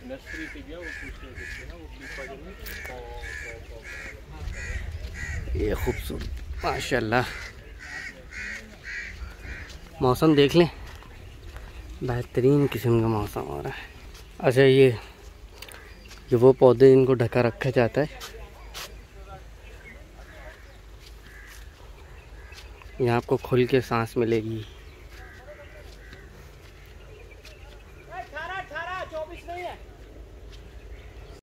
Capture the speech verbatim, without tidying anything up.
ये खूबसूरत माशाल्लाह। मौसम देख लें, बेहतरीन किस्म का मौसम हो रहा है। अच्छा, ये ये वो पौधे इनको ढका रखा जाता है। यहाँ आपको खुल के सांस मिलेगी।